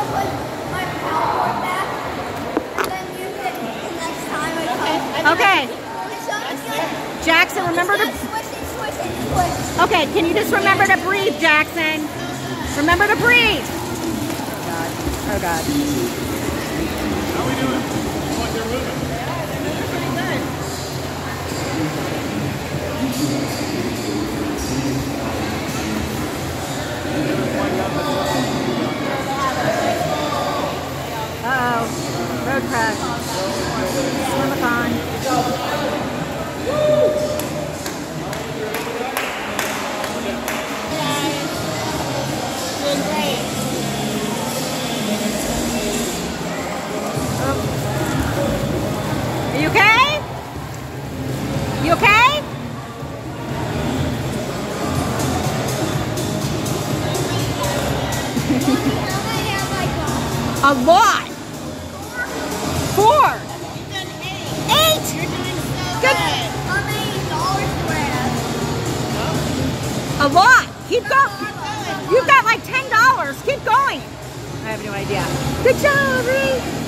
put my PowerPoint back, and then use it next time I come. Okay. So it's good. Jackson, remember to... Swish it, swish it, swish. Okay, can you just remember to breathe, Jackson? Remember to breathe. Oh, God. Oh, God. How are we doing? What, they're moving? Uh-oh. Road crash. Swim-a-thon. Are you okay? You okay? A lot. 4. You've done 8. 8. You're doing so Good. How many dollars do I have? A lot. Keep going. You've got like $10. Keep going. I have no idea. Good job, Reese.